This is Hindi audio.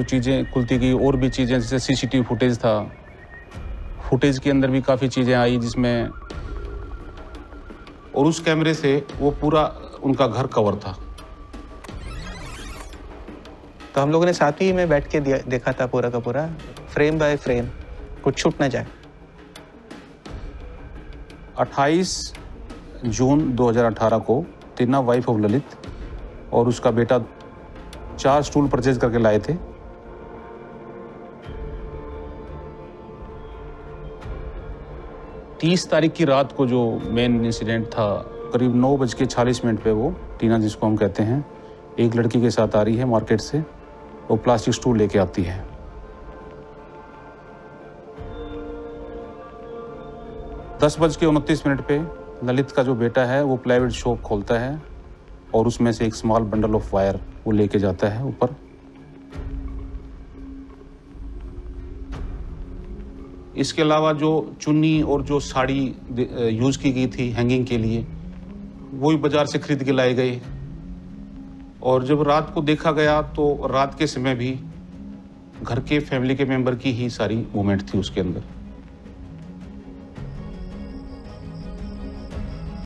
जो चीज़ें खुलती गई, और भी चीज़ें जैसे CCTV फुटेज था, फुटेज के अंदर भी काफ़ी चीज़ें आई जिसमें, और उस कैमरे से वो पूरा उनका घर कवर था। तो हम लोगों ने साथ ही में बैठ के देखा था पूरा का पूरा, फ्रेम बाय फ्रेम, कुछ छूट ना जाए। 28 जून 2018 को टीना, वाइफ ऑफ ललित, और उसका बेटा 4 स्टूल परचेज करके लाए थे। तीस तारीख की रात को जो मेन इंसिडेंट था, करीब 9:46 पे वो टीना, जिसको हम कहते हैं, एक लड़की के साथ आ रही है मार्केट से, वो प्लास्टिक स्टूल लेके आती है। दस बज के 29 पे ललित का जो बेटा है वो प्लाईवुड शॉप खोलता है और उसमें से एक स्मॉल बंडल ऑफ वायर वो लेके जाता है ऊपर। इसके अलावा जो चुन्नी और जो साड़ी यूज की गई थी हैंगिंग के लिए, वो भी बाजार से खरीद के लाए गए। और जब रात को देखा गया तो रात के समय भी घर के फैमिली के मेंबर की ही सारी मूवमेंट थी उसके अंदर।